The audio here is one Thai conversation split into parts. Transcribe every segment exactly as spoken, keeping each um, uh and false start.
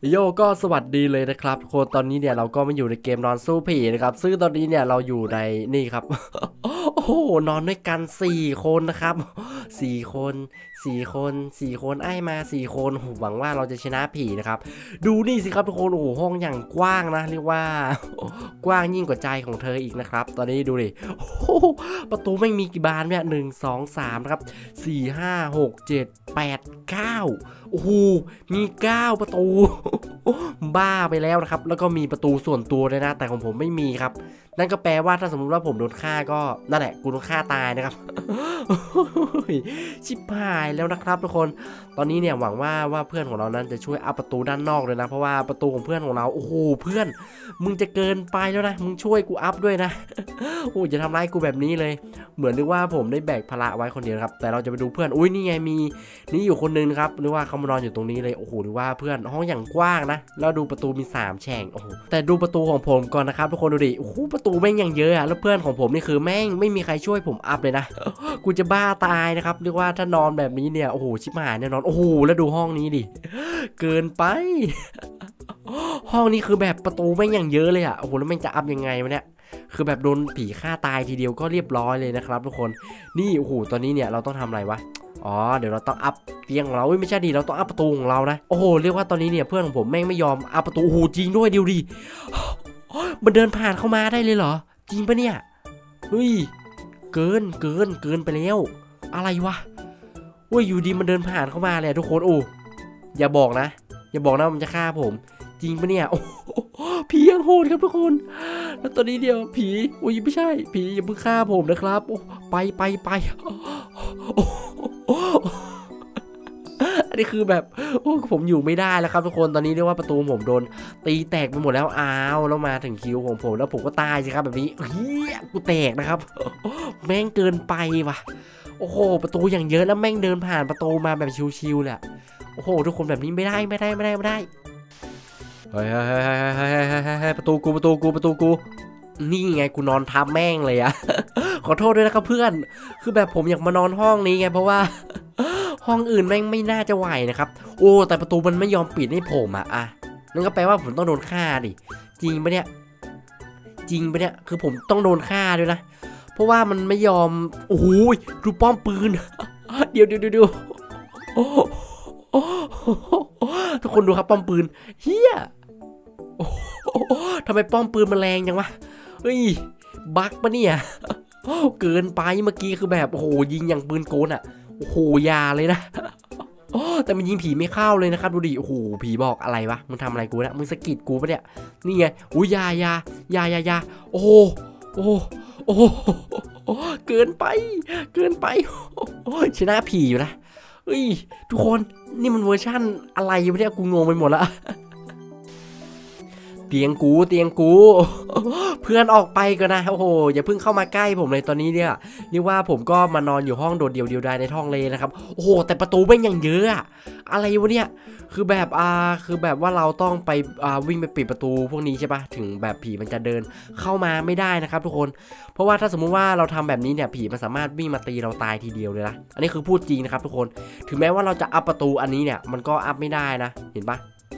โยก็สวัสดีเลยนะครับทุกคนตอนนี้เนี่ยเราก็มาอยู่ในเกมนอนสู้ผีนะครับซึ่งตอนนี้เนี่ยเราอยู่ในนี่ครับ โอ้โหนอนด้วยกันสี่คนนะครับสี่คนสี่คนสี่คนไอ้มาสี่คนหวังว่าเราจะชนะผีนะครับดูนี่สิครับทุกคนโอ้โหห้องอย่างกว้างนะเรียกว่า กว้างยิ่งกว่าใจของเธออีกนะครับตอนนี้ดูดิประตูไม่มีกี่บานเนี่ยหนึ่งสองสามครับสี่ห้าหกเจ็ดแปดเก้าโอ้โหมีเก้าประตู บ้าไปแล้วนะครับแล้วก็มีประตูส่วนตัวเลยนะแต่ของผมไม่มีครับนั่นก็แปลว่าถ้าสมมติว่าผมโดนฆ่าก็นั่นแหละกูโดนฆ่าตายนะครับ ชิบหายแล้วนะครับทุกคนตอนนี้เนี่ยหวังว่าว่าเพื่อนของเรานั้นจะช่วยเอาประตูด้านนอกเลยนะเพราะว่าประตูของเพื่อนของเราโอ้โหเพื่อนมึงจะเกินไปแล้วนะมึงช่วยกูอัพด้วยนะ โอ้จะทำร้ายกูแบบนี้เลยเหมือนนึกว่าผมได้แบกภาระไว้คนเดียวครับแต่เราจะไปดูเพื่อนอุ้ยนี่ไงมีนี่อยู่คนนึงครับนึกว่าเขามานอนอยู่ตรงนี้เลยโอ้โหนึกว่าเพื่อนห้องอย่างกว้างนะแล้วดูประตูมีสามแฉ่งโอ้โหแต่ดูประตูของผมก่อนนะครับทุกคนดูดิโอ้โหประตูแม่งอย่างเยอะอะแล้วเพื่อนของผมนี่คือแม่งไม่มีใครช่วยผมอัพเลยนะ กูจะบ้าตายนะครับเรียกว่าถ้านอนแบบนี้เนี่ยโอ้โหชิบหายแน่นอนโอ้โหแล้วดูห้องนี้ดิเกินไป ห้องนี้คือแบบประตูแม่งอย่างเยอะเลยอะโอ้โหแล้วแม่งจะอัพยังไงวะเนี่ยคือแบบโดนผีฆ่าตายทีเดียวก็เรียบร้อยเลยนะครับทุกคนนี่โอ้โหตอนนี้เนี่ยเราต้องทำอะไรวะอ๋อเดี๋ยวเราต้องอัพเตียงของเราไม่ใช่ดิเราต้องอัพประตูของเรานะโอ้โหเรียกว่าตอนนี้เนี่ยเพื่อนของผมแม่งไม่ยอมอัพประตูโอ้โหจริงด้วยเดียวดิมันเดินผ่านเข้ามาได้เลยเหรอจริงปะเนี่ยเฮ้ยเกินเกินเกินไปแล้วอะไรวะโอ้ยอยู่ดีมันเดินผ่านเข้ามาเลยทุกคนโอ้อย่าบอกนะอย่าบอกนะมันจะฆ่าผมจริงปะเนี่ยโอ้ผียังโหดครับทุกคนแล้วตอนนี้เดียวผีอุ้ยไม่ใช่ผีอย่าเพิ่งฆ่าผมนะครับไปไปไปอันนี้คือแบบโอ้ผมอยู่ไม่ได้แล้วครับทุกคนตอนนี้เรียกว่าประตูผมโดนตีแตกไปหมดแล้วอ้าวแล้วมาถึงคิวของผมแล้วผมก็ตายสิครับแบบนี้เฮ้ยกูแตกนะครับแม่งเกินไปว่ะโอ้โหประตูอย่างเยอะแล้วแม่งเดินผ่านประตูมาแบบชิวๆเลยโอ้โหทุกคนแบบนี้ไม่ได้ไม่ได้ไม่ได้ไม่ได้เฮ้ยเฮ้ยเฮ้ยเฮ้ยเฮ้ยประตูกูประตูกูประตูกูนี่ไงกูนอนทับแม่งเลยอะขอโทษด้วยนะครับเพื่อนคือแบบผมอยากมานอนห้องนี้ไงเพราะว่าห้องอื่นแม่งไม่น่าจะไหวนะครับโอ้แต่ประตูมันไม่ยอมปิดให้ผมอะอะนั่นก็แปลว่าผมต้องโดนฆ่าดิจริงปะเนี่ยจริงปะเนี่ยคือผมต้องโดนฆ่าด้วยนะเพราะว่ามันไม่ยอมโอ้โหดูป้อมปืนเดี๋ยวเดี๋ยวเดี๋ยวทุกคนดูครับป้อมปืนเฮียทำไมป้อมปืนมันแรงจังวะเฮ้ยบั๊กปะเนี่ยเกินไปเมื่อกี้คือแบบโอ้โหยิงอย่างปืนโกนอ่ะโอ้โหยาเลยนะแต่มันยิงผีไม่เข้าเลยนะครับดูดิโอ้โหผีบอกอะไรวะมึงทำอะไรกูนะมึงสะกิดกูปะเนี่ยนี่ไงอุ้ยยายายายายาโอ้โหโอ้โหโอ้โหเกินไปเกินไปชนะผีอยู่นะเฮ้ยทุกคนนี่มันเวอร์ชั่นอะไรวะเนี่ยกูงงไปหมดละเตียงกูเตียงกูเพื่อนออกไปก็นะโอ้โหอย่าเพิ่งเข้ามาใกล้ผมเลยตอนนี้เนี่ยเรียกว่าผมก็มานอนอยู่ห้องโดดเดี่ยวเดียวดายในท้องเลยนะครับโอ้โหแต่ประตูแม่งยังเยอะอะอะไรวะเนี่ยคือแบบอ่าคือแบบว่าเราต้องไปอ่าวิ่งไปปิดประตูพวกนี้ใช่ปะถึงแบบผีมันจะเดินเข้ามาไม่ได้นะครับทุกคนเพราะว่าถ้าสมมุติว่าเราทำแบบนี้เนี่ยผีมันสามารถวิ่งมาตีเราตายทีเดียวเลยนะอันนี้คือพูดจริงนะครับทุกคนถึงแม้ว่าเราจะอัพประตูอันนี้เนี่ยมันก็อัพไม่ได้นะเห็นปะ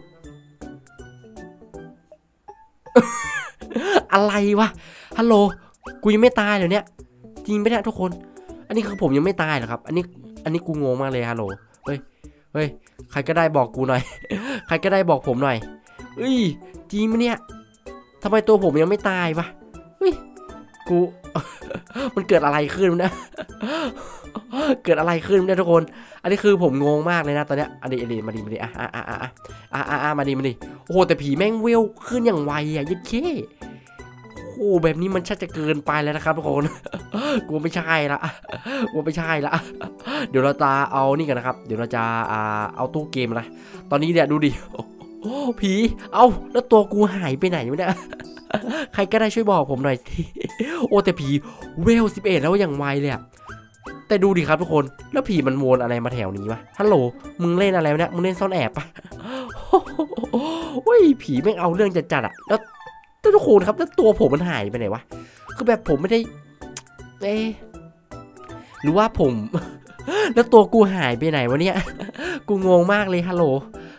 อะไรวะฮัลโหลกูยังไม่ตายเลยเนี่ยจริงไหมเนี่ยทุกคนอันนี้คือผมยังไม่ตายเหรอครับอันนี้อันนี้กูงงมากเลยฮัลโหลเฮ้ยเฮ้ยใครก็ได้บอกกูหน่อยใครก็ได้บอกผมหน่อยเฮ้ยจริงไหมเนี่ยทำไมตัวผมยังไม่ตายวะเฮ้ยกูมันเกิดอะไรขึ้นนะเกิดอะไรขึ้นเนี่ยทุกคนอันนี้คือผมงงมากเลยนะตอนเนี้ยอันนี้อันนี้มาดีมาดีอ่ะอ่ะอ่ะอ่ะอ่ะอ่ะอ่ะมาดีมาดีโอ้โหแต่ผีแม่งเวลขึ้นอย่างไวอ่ะยัดเข้โอ้แบบนี้มันชัดจะเกินไปแล้วนะครับทุกคนกูไม่ใช่ละกูไม่ใช่ละเดี๋ยวเราจะเอานี่กันนะครับเดี๋ยวเราจะอ่าเอาตู้เกมนะตอนนี้เนี่ยดูดิโอ้ผีเอาแล้วตัวกูหายไปไหนวะเนี่ยใครก็ได้ช่วยบอกผมหน่อยสิโอ้แต่ผีเวลสิบเอ็ดแล้วอย่างไวเลยอะแต่ดูดิครับทุกคนแล้วผีมันวนอะไรมาแถวนี้วะฮัลโหลมึงเล่นอะไรเนี่ยมึงเล่นซ่อนแอบปะโอ้ยผีแม่งเอาเรื่องจัดจัดอะแล้วทุกคนครับแล้วตัวผมมันหายไปไหนวะคือแบบผมไม่ได้เอ๊ะหรือว่าผมแล้วตัวกูหายไปไหนวะเนี่ยกูงงมากเลยฮัลโหล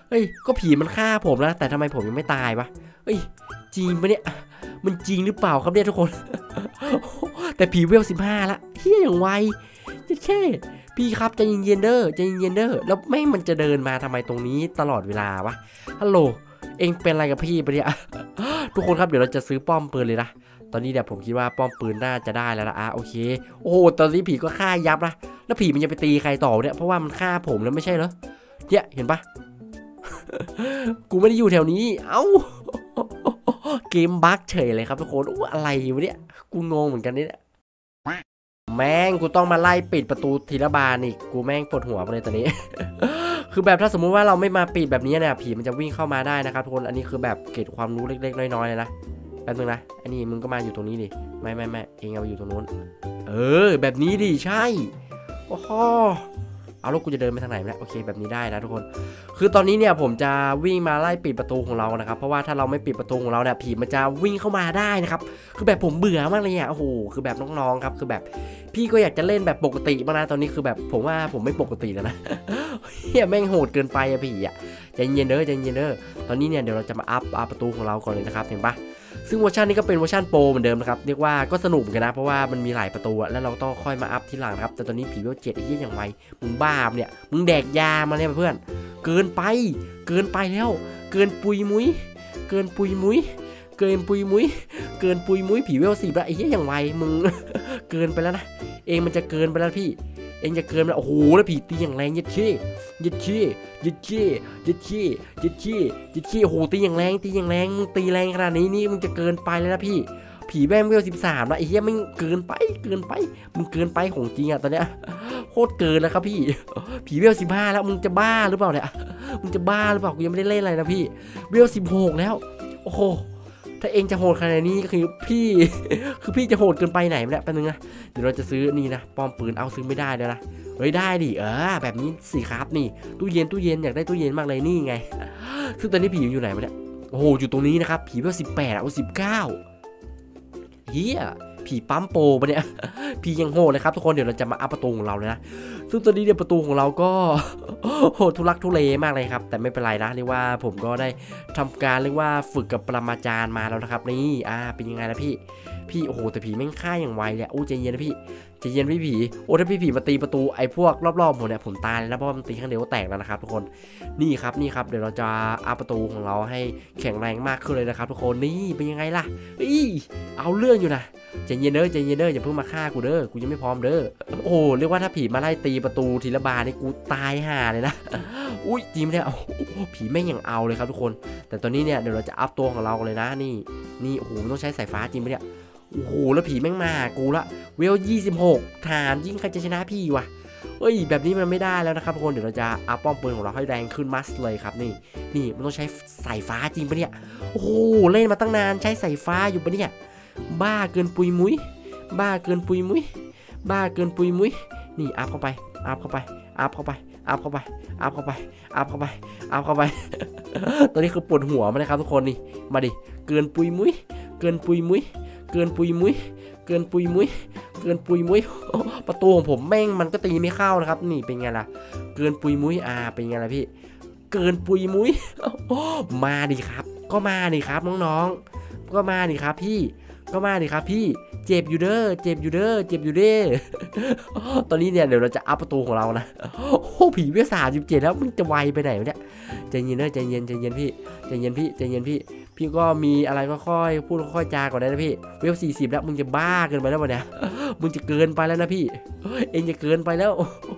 เฮ้ยก็ผีมันฆ่าผมนะแต่ทำไมผมยังไม่ตายวะเฮ้ยจริงปะเนี่ยมันจริงหรือเปล่าครับเนี่ยทุกคน แต่ผีเวลสิบห้าละเฮียอย่างไวแค่พี่ครับใจเย็นๆเด้อใจเย็นๆเด้อแล้วไม่มันจะเดินมาทำไมตรงนี้ตลอดเวลาวะฮัลโหลเองเป็นอะไรกับพี่ปะเนี่ย ทุกคนครับเดี๋ยวเราจะซื้อป้อมปืนเลยนะตอนนี้เดี๋ยวผมคิดว่าป้อมปืนน่าจะได้แล้วนะอ่ะโอเคโอ้โหตอนนี้ผีก็ฆ่ายับนะแล้วผีมันจะไปตีใครต่อเนี่ยเพราะว่ามันฆ่าผมแล้วไม่ใช่เหรอเนี่ยเห็นปะ กูไม่ได้อยู่แถวนี้เอ้า เกมบั๊กเฉยเลยครับทุกคนอู้อะไรวะเนี่ยกูงงเหมือนกันเนี่ยแม่งกูต้องมาไล่ปิดประตูทีละบานอีกกูแม่งปวดหัวมาเลยตอนนี้ คือแบบถ้าสมมุติว่าเราไม่มาปิดแบบนี้เนี่ยผีมันจะวิ่งเข้ามาได้นะครับทุกคนอันนี้คือแบบเกร็ดความรู้เล็กๆน้อยๆเลยนะแป๊บนึงนะอันนี้มึงก็มาอยู่ตรงนี้ดิไม่ไม่ไม่เองเอาอยู่ตรงนู้นเออแบบนี้ดิใช่โอ้โหเอาแล้วกูจะเดินไปทางไหนเนี่ยโอเคแบบนี้ได้นะทุกคนคือตอนนี้เนี่ยผมจะวิ่งมาไล่ปิดประตูของเรานะครับเพราะว่าถ้าเราไม่ปิดประตูของเราเนี่ยผีมันจะวิ่งเข้ามาได้นะครับคือแบบผมเบื่อมากเลยอ่ะโอ้โหคือแบบน้องๆครับคือแบบพี่ก็อยากจะเล่นแบบปกติมากนะตอนนี้คือแบบผมว่าผมไม่ปกติแล้วนะ เฮียแม่งโหดเกินไปอะพี่อะใจเย็นเด้อใจเย็นเด้อตอนนี้เนี่ยเดี๋ยวเราจะมาอัพอัพประตูของเราก่อนเลยนะครับเห็นปะซึ่งเวอร์ชันนี้ก็เป็นเวอร์ชันโปรเหมือนเดิมนะครับเรียกว่าก็สนุกกันนะเพราะว่ามันมีหลายประตูแล้วเราต้องค่อยมาอัพทีหลังครับแต่ตอนนี้ผีเวลเจ็ดไอ้เหี้ยอย่างไวมึงบ้าเนี่ยมึงแดกยามาเนี่ยเพื่อนเกินไปเกินไปแล้วเกินปุยมุ้ยเกินปุยมุ้ยเกินปุยมุ้ยเกินปุยมุ้ยผีเวลสี่ละไอ้เหี้ยอย่างไวมึง เกินไปแล้วนะเองมันจะเกินไปแล้วพี่เองจะเกินแล้วโอ้โหแล้วผีตีอย่างแรงยัดเชี่ยัดเชี่ยัดเชี่ยัดเชี่ยัดเชี่ยัดเชี่โอ้โหตีอย่างแรงตีอย่างแรงมึงตีแรงขนาดนี้นี่มึงจะเกินไปแล้วนะพี่ผีแม่งเวลสิบสามแล้วไอ้เหี้ยมึงเกินไปเกินไปมึงเกินไปของจริงอะตอนเนี้ยโคตรเกินแล้วครับพี่ผีเวลสิบห้าแล้วมึงจะบ้าหรือเปล่าเนี่ยมึงจะบ้าหรือเปล่ากูยังไม่ได้เล่นอะไรนะพี่เวลสิบหกแล้วโอ้โหถ้าเองจะโหดขนาดนี้คือพี่ คือพี่จะโหดเกินไปไหนเนี่ยแป๊บนึงนะเดี๋ยวเราจะซื้อนี่นะป้อมปืนเอาซื้อไม่ได้แล้วนะเฮ้ยได้ดิเออแบบนี้สิครับนี่ตู้เย็นตู้เย็นอยากได้ตู้เย็นมากเลยนี่ไงซึ่งตอนนี้ผีอยู่ไหนวะเนี่ยโอ้โหอยู่ตรงนี้นะครับผีเพิ่มสิบแปดเอาสิบเก้าเฮียผีปั๊มโปปะเนี่ย ผียังโหดเลยครับทุกคนเดี๋ยวเราจะมาอัพประตูของเราเลยนะซึ่งตอนนี้เนี่ยประตูของเราก็ โหทุลักทุเลมากเลยครับแต่ไม่เป็นไรนะเรียกว่าผมก็ได้ทำการเรียกว่าฝึกกับปรมาจารย์มาแล้วนะครับนี่อ่าเป็นยังไงล่ะพี่พี่โอ้โหแต่ผีแม่งฆ่าอย่างไวเลยโอ้ใจเย็นนะพี่ใจเย็นพี่ผีโอ้ถ้าพี่ผีมาตีประตูไอ้พวกรอบๆผมเนี่ยผมตายเลยนะเพราะมันตีข้างเดียวก็แตกแล้วนะครับทุกคนนี่ครับนี่ครับเดี๋ยวเราจะอัพประตูของเราให้แข็งแรงมากขึ้นเลยนะครับทุกคนนี่เป็นยังไงล่ะอีเอาเรื่องอยู่นะใจเย็นเด้อใจเย็นเด้ออย่าเพิ่งมาฆ่ากูเด้อกูยังไม่พร้อมเด้อโอ้เรียกว่าถ้าผีมาไล่ตีประตูทีละบานนี่กูตายห่าเลยนะอุ้ยจริงเนี่ยผีแม่งยังเอาเลยครับทุกคนแต่ตอนนี้เนี่ยเดี๋ยวเราจะอัพตัวของเราเลยนะนี่นี่โอ้โหต้องใช้สายฟ้าจริงปะเนี่ยโอ้โหแล้วผีแม่งมากูละเวลยี่สิบหกถามยิ่งใครจะชนะพี่วะเอ้ยแบบนี้มันไม่ได้แล้วนะครับทุกคนเดี๋ยวเราจะอัพป้อมปืนของเราให้แรงขึ้นมัสเลยครับนี่นี่มันต้องใช้สายฟ้าจริงปะเนี่ยโอ้โหเล่นมาตั้งนานใช้สายฟ้าอยู่ปะเนี่ยบ้าเกินปุยมุ้ยบ้าเกินปุยมุ้ยบ้าเกินปุยมุ้ยนี่อัพเข้าไปอัพเข้าไปอัพเข้าไปอัพเข้าไปอัพเข้าไปอัพเข้าไปอัพเข้าไป ตอนนี้คือปวดหัวมาเลยครับทุกคนนี่มาดิเกินปุยมุ้ยเกินปุยมุ้ยเกินปุยมุ้ยเกินปุยมุ้ยเกินปุยมุ้ยประตูของผมแม่งมันก็ตีไม่เข้านะครับนี่เป็นไงล่ะเกินปุยมุ้ยอ่าเป็นไงล่ะพี่เกินปุยมุ้ยมาดิครับก็มาดิครับน้องๆก็มาดิครับพี่ก็มาดิครับพี่เจ็บอยู่เด้อเจ็บอยู่เด้อเจ็บอยู่เด้อตอนนี้เนี่ยเดี๋ยวเราจะอัพประตูของเรานะโอ้ผีเวลสามสิบเจ็ดแล้วมันจะไวไปไหนวะเนี่ยใจเย็นเด้อใจเย็นใจเย็นพี่ใจเย็นพี่ใจเย็นพี่พี่ก็มีอะไรก็ค่อยพูดค่อยจาก่อนได้นะพี่เวลสี่สิบแล้วมึงจะบ้าเกินไปแล้ววะเนี่ยมึงจะเกินไปแล้วนะพี่เองจะเกินไปแล้ว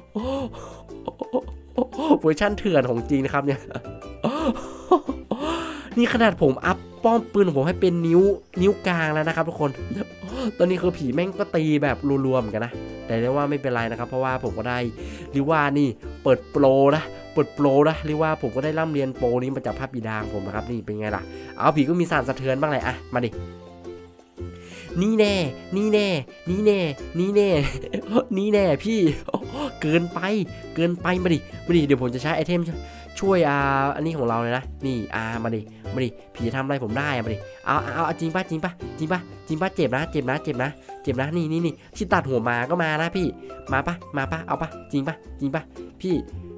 เวอร์ชั่นเถื่อนของจริงนะครับเนี่ยนี่ขนาดผมอัพป้อมปืนของผมให้เป็นนิ้วนิ้วกลางแล้วนะครับทุกคนตอนนี้คือผีแม่งก็ตีแบบรัวๆเหมือนกันนะแต่เรียกว่าไม่เป็นไรนะครับเพราะว่าผมก็ได้เรียกว่านี่เปิดโปรนะเปิดโปรนะเรียกว่าผมก็ได้ร่ำเรียนโปรนี้มาจากพระบิดาของผมนะครับนี่เป็นไงล่ะเอาผีก็มีสั่นสะเทือนบ้างเลยอะมาดินี่แน่นี่แน่นี่แน่นี่แน่นี่แน่พี่เกินไปเกินไปมาดิมาดิเดี๋ยวผมจะใช้ไอเทมช่วยอ่าอันนี้ของเราเลยนะนี่อ่ามาดิมาดิผีทำอะไรผมได้มาดิเอาเอาเอาจริงป่ะจริงป่ะจริงป่ะจริงป่ะเจ็บนะเจ็บนะเจ็บนะเจ็บนะนี่นี่นี่ที่ตัดหัวมาก็มานะพี่มาป่ะมาป่ะเอาป่ะจริงป่ะจริงป่ะพี่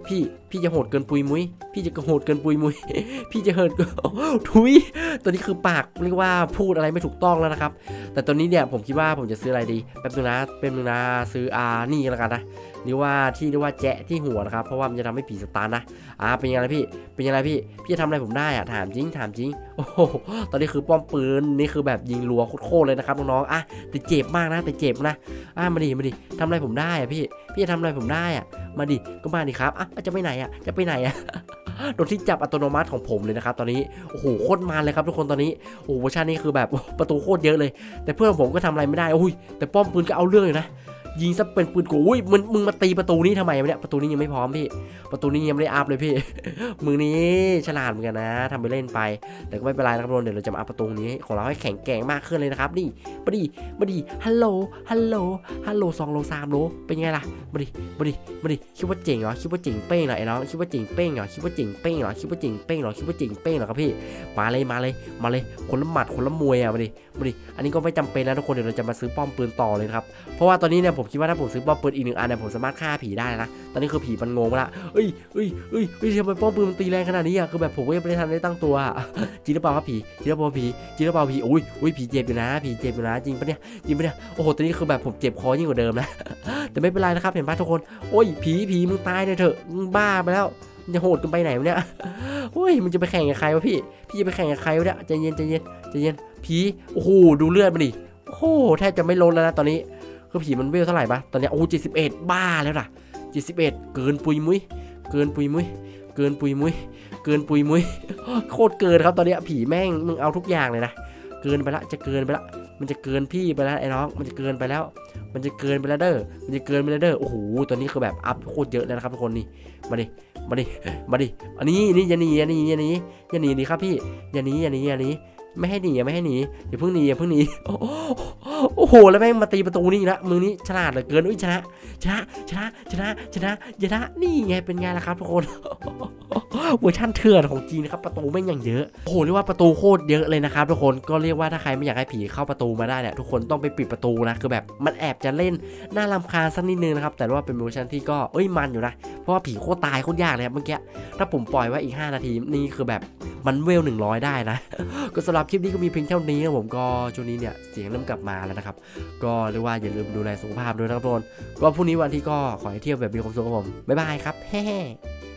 พี่พี่จะโหดเกินปุยมุ้ยพี่จะโหดเกินปุยมุ้ยพี่จะเหินทุยตัวนี้คือปากเรียกว่าพูดอะไรไม่ถูกต้องแล้วนะครับแต่ตอนนี้เนี่ยผมคิดว่าผมจะซื้ออะไรดีแป๊บนึงนะเป็นนึงนะซื้ออานี่แล้วกันนะเรียกว่าที่เรียกว่าแจะที่หัวนะครับเพราะว่ามันจะทำให้ผีสตาร์นะอ่าเป็นยังไงพี่เป็นยังไงพี่พี่จะทำอะไรผมได้อะถามจริงถามจริงโอ้โหตอนนี้คือป้อมปืนนี่คือแบบยิงรัวโคตรเลยนะครับน้องๆอ่ะแต่เจ็บมากนะแต่เจ็บนะอ่ะมาดิมาดิทำอะไรผมได้อะพี่พี่จะทำอะไรผมได้อะมาดิก็มาดิครับอ่ะจะไปไหนอ่ะจะไปไหนอ่ะโดนที่จับอัตโนมัติของผมเลยนะครับตอนนี้โอ้โหโคตรมันเลยครับทุกคนตอนนี้โอ้โหเวอร์ชันนี้คือแบบประตูโคตรเยอะเลยแต่เพื่อนผมก็ทำอะไรไม่ได้โอ้ยแต่ป้อมปืนก็เอาเรื่องอยู่นะยิงซะเป็นปืนกูอุ้ยมึงมึงมาตีประตูนี้ทำไมเนี่ยประตูนี้ยังไม่พร้อมพี่ประตูนี้ยังไม่ได้อัพเลยพี่มือนี้ฉลาดเหมือนกันนะทำไปเล่นไปแต่ก็ไม่เป็นไรนะครับทุกคนเดี๋ยวเราจะมาอัพประตูนี้ของเราให้แข็งแกร่งมากขึ้นเลยนะครับนี่มาดิมาดิฮัลโหลฮัลโหลฮัลโหลสองโลสามโลเป็นไงล่ะมาดิมาดิมาดิคิดว่าเจ๋งเหรอคิดว่าเจ๋งเป้งเหรอไอ้น้องคิดว่าเจ๋งเป้งเหรอคิดว่าเจ๋งเป้งเหรอคิดว่าเจ๋งเป้งเหรอคิดว่าเจ๋งเป้งเหรอครับพี่มาเลยมาเลยมาเลยคนละหมัดคนละมวยอ่ะมาดิมาดิอันนี้ก็ไม่จำเป็นนะทุกคนเดี๋ยวเราจะมาซื้อป้อมปืนต่อเลยครับเพราะว่าตอนนี้เนี่ยผมคิดว่าถ้าผมซื้อป้อมปืนอีกหนึ่งอันเนี่ยผมสามารถฆ่าผีได้นะตอนนี้คือผีมันงงละเอ้ยเอ้ยเอ้ยเอ้ยทำไมป้อมปืนมันตีแรงขนาดนี้อ่ะคือแบบผมก็ยังไม่ได้ทันได้ตั้งตัวจริงหรือเปล่าครับผีจริงหรือเปล่าผีจริงหรือเปล่าผีอุ้ยอุ้ยผีเจ็บอยู่นะผีเจ็บอยู่นะจริงปะเนี่ยจริงปะเนี่ยโอ้โหตอนนี้คือแบบผมเจ็บคอยิ่งกว่าเดิมนะแต่ไม่เป็นไรนะครับเห็นป่ะทุกคนโอ้ยผีผีมึงตายเลยเถอะมึงบ้าไปแล้วจะโหดกันไปไหนวะเนี่ยโอ้ยมึงจะไปแข่งกับใครวะพี่พี่จะไปแข่งกับใครวะเนี่ยใจเย็นใจเย็นใจเย็นผีโอ้โหดูเลือดมันดิโอ้โหแทบจะไม่ลดแล้วนะตอนนี้คือผีมันเวลเท่าไหร่ปะตอนนี้โอ้เจ็ดสิบเอ็ดบ้าแล้วล่ะเจ็ดสิบเอ็ดเกินปุยมุ้ยเกินปุยมุ้ยเกินปุยมุ้ยเกินปุยมุ้ยโคตรเกินครับตอนนี้ผีแม่งมึงเอาทุกอย่างเลยนะเกินไปละจะเกินไปละมันจะเกินพี่ไปแล้วไอ้น้องมันจะเกินไปแล้วมันจะเกินไปแล้วเด้อมันจะเกินไปแล้วเด้อโอ้โหตอนนี้คือแบบอัพโคตรเยอะเลยนะครับทุกคนนี่มาดิมาดิมาดิอันนี้นี่อย่าหนีอย่าหนีอย่าหนีอย่าหนีดิครับพี่อย่าหนีอย่าหนีอย่าหนีไม่ให้หนีไม่ให้หนีอย่าเพิ่งหนีอย่าเพิ่งหนีโอ้โหแล้วแม่งมาตีประตูนี่ละมือนี้ฉลาดเหลือเกินอุ้ยชนะชนะชนะชนะชนะชนะนี่ไงเป็นไงล่ะครับทุกคนเวอร์ชันเถื่อนของจีนนะครับประตูแม่งอย่างเยอะโอ้โหเรียกว่าประตูโคตรเยอะเลยนะครับทุกคนก็เรียกว่าถ้าใครไม่อยากให้ผีเข้าประตูมาได้เนี่ยทุกคนต้องไปปิดประตูนะคือแบบมันแอบจะเล่นน่ารำคาญสักนิดนึงนะครับแต่ว่าเป็นเวอร์ชันที่ก็เอ้ยมันอยู่นะเพราะว่าผีโคตรตายโคตรยากเลยครับเมื่อกี้ถ้าผมปล่อยไว้อีกห้านาทีนี่คือแบบมันเวลหนึ่งร้อยได้นะก็สำหรับคลิปนี้ก็มีเพียงเท่านี้นะผมก็ช่วงนี้เนี่ยเสียงเริ่มกลับมาแล้วนะครับก็เรียกว่าอย่าลืมดูแลสุขภาพด้วยนะครับทุกคนก็พรุ่งนี้วันที่ก็ขอให้เที่ยวแบบมีความสุขครับผมบ๊ายบายครับเฮ้